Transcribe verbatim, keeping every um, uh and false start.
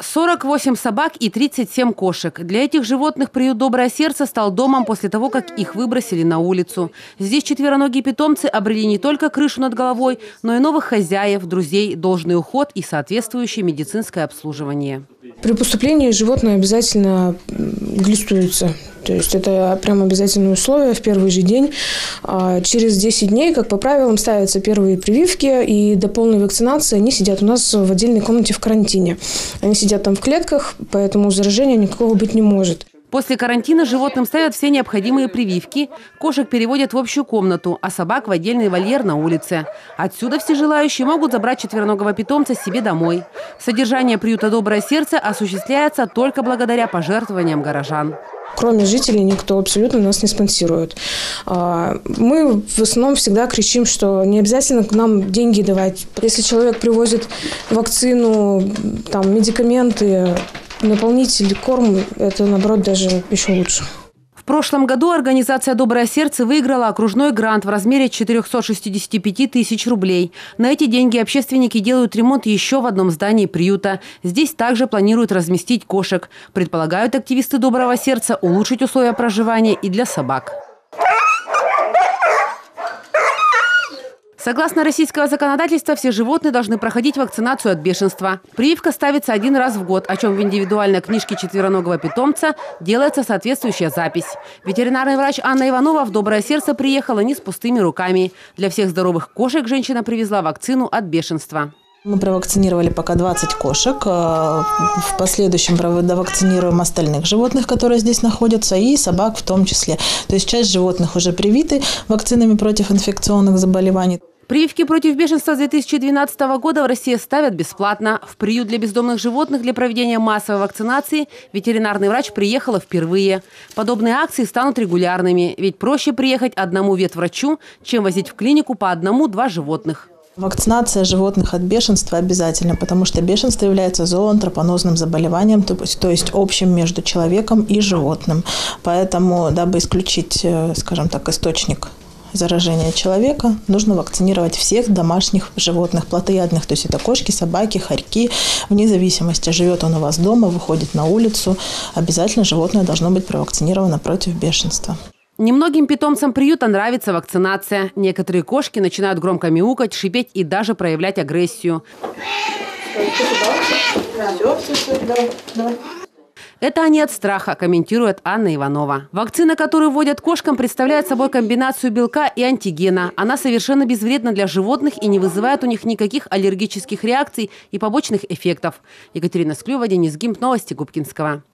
сорок восемь собак и тридцать семь кошек. Для этих животных приют «Доброе сердце» стал домом после того, как их выбросили на улицу. Здесь четвероногие питомцы обрели не только крышу над головой, но и новых хозяев, друзей, должный уход и соответствующее медицинское обслуживание. При поступлении животное обязательно глистуется. То есть это прям обязательное условие в первый же день. Через десять дней, как по правилам, ставятся первые прививки, и до полной вакцинации они сидят у нас в отдельной комнате в карантине. Они сидят там в клетках, поэтому заражения никакого быть не может. После карантина животным ставят все необходимые прививки, кошек переводят в общую комнату, а собак в отдельный вольер на улице. Отсюда все желающие могут забрать четвероногого питомца себе домой. Содержание приюта «Доброе сердце» осуществляется только благодаря пожертвованиям горожан. Кроме жителей никто абсолютно нас не спонсирует. Мы в основном всегда кричим, что не обязательно к нам деньги давать. Если человек привозит вакцину, там, медикаменты, наполнитель, корм, это, наоборот, даже еще лучше. В прошлом году организация «Доброе сердце» выиграла окружной грант в размере четырёхсот шестидесяти пяти тысяч рублей. На эти деньги общественники делают ремонт еще в одном здании приюта. Здесь также планируют разместить кошек. Предполагают активисты «Доброго сердца» улучшить условия проживания и для собак. Согласно российского законодательства, все животные должны проходить вакцинацию от бешенства. Прививка ставится один раз в год, о чем в индивидуальной книжке четвероногого питомца делается соответствующая запись. Ветеринарный врач Анна Иванова в «Доброе сердце» приехала не с пустыми руками. Для всех здоровых кошек женщина привезла вакцину от бешенства. Мы провакцинировали пока двадцать кошек. В последующем довакцинируем остальных животных, которые здесь находятся, и собак в том числе. То есть часть животных уже привиты вакцинами против инфекционных заболеваний. Прививки против бешенства с две тысячи двенадцатого года в России ставят бесплатно. В приют для бездомных животных для проведения массовой вакцинации ветеринарный врач приехала впервые. Подобные акции станут регулярными, ведь проще приехать одному ветврачу, чем возить в клинику по одному-два животных. Вакцинация животных от бешенства обязательна, потому что бешенство является зооантропонозным заболеванием, то есть, то есть общим между человеком и животным. Поэтому, дабы исключить, скажем так, источник заражения человека, нужно вакцинировать всех домашних животных, плотоядных, то есть это кошки, собаки, хорьки. Вне зависимости, живет он у вас дома, выходит на улицу, обязательно животное должно быть провакцинировано против бешенства. Немногим питомцам приюта нравится вакцинация. Некоторые кошки начинают громко мяукать, шипеть и даже проявлять агрессию. Это они от страха, комментирует Анна Иванова. Вакцина, которую вводят кошкам, представляет собой комбинацию белка и антигена. Она совершенно безвредна для животных и не вызывает у них никаких аллергических реакций и побочных эффектов. Екатерина Склюева, Денис Гимп, новости Губкинского.